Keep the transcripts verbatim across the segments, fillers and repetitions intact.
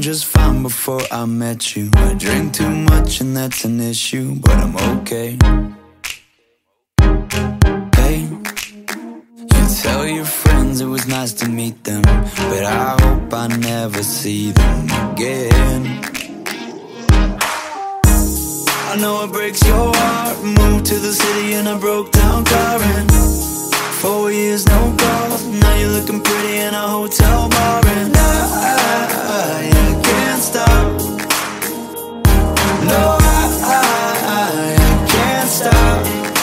just fine before I met you. I drink too much and that's an issue, but I'm okay. Hey, you tell your friends it was nice to meet them, but I hope I never see them again. I know it breaks your heart. Moved to the city in a broke down car, and four years no calls. Now you're looking pretty in a hotel bar, and I, I, I can't stop. No, I, I, I can't stop.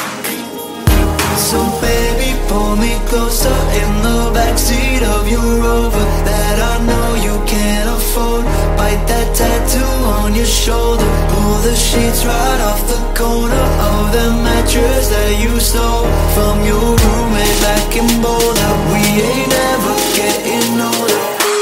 So baby, pull me closer in the backseat of your Rover that I know you can't afford. Bite that tattoo on your shoulder. Pull the sheets right off the corner of the mattress that you stole from your roommate back in Boulder. We ain't ever getting older.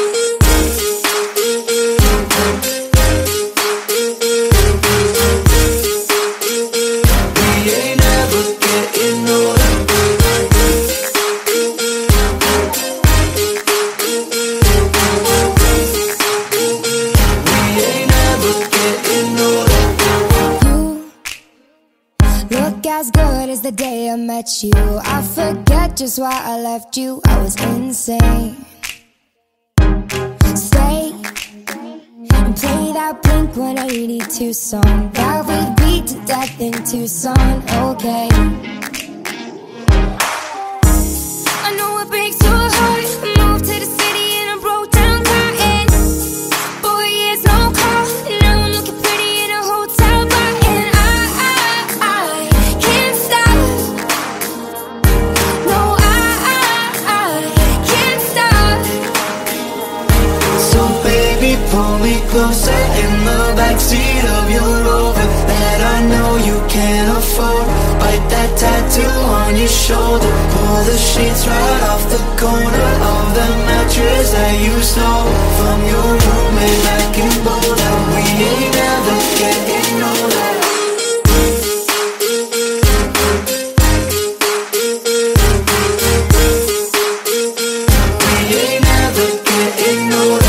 We ain't ever getting older. As good as the day I met you. I forget just why I left you. I was insane. Stay and play that Blink one eighty-two song that we beat to death in Tucson. Okay, I know it breaks your heart. Moved to the city and I broke down crying. Four years no call. Now I'm looking pretty in a hotel bar, and I, I, I can't stop. No, I, I, I can't stop. So baby, pull me closer in the backseat of your Rover that I know you can't afford. Bite that tattoo on your shoulder. Pull the sheets right off the corner of the mattress that you stole from your roommate back in Boulder. We ain't ever getting older. We ain't ever getting older.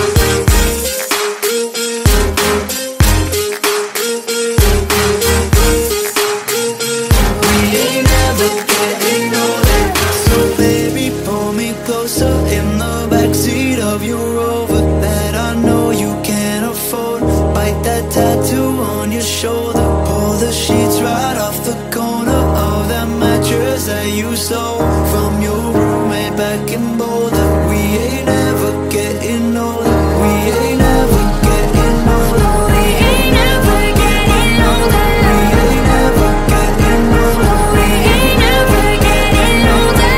In the backseat of your Rover that I know you can't afford. Bite that tattoo on your shoulder. Pull the sheets right off the corner of that mattress that you stole from your roommate back in Boulder. We ain't ever getting older. We ain't ever getting older. We ain't ever getting older. We ain't ever getting older. We ain't ever getting older.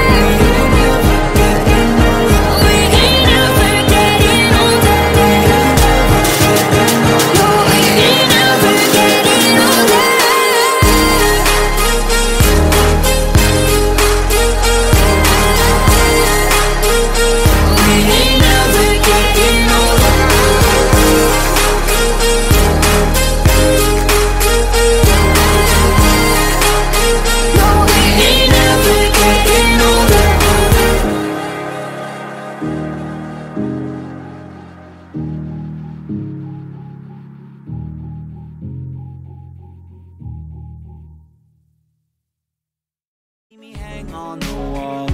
Me hang on the wall.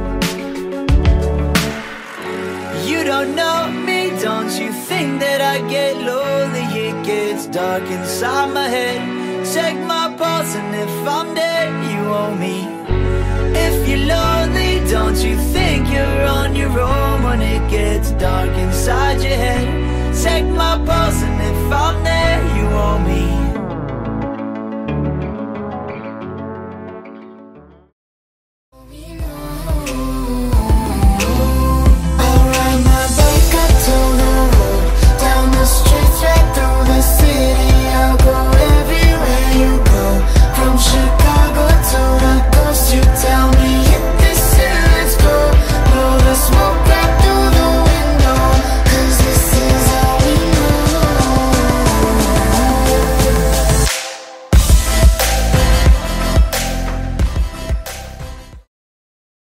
You don't know me, don't you think that I get lonely? It gets dark inside my head. Check my pulse and if I'm dead, you owe me. If you're lonely, don't you think you're on your own when it gets dark inside your head? Check my pulse and if I'm dead,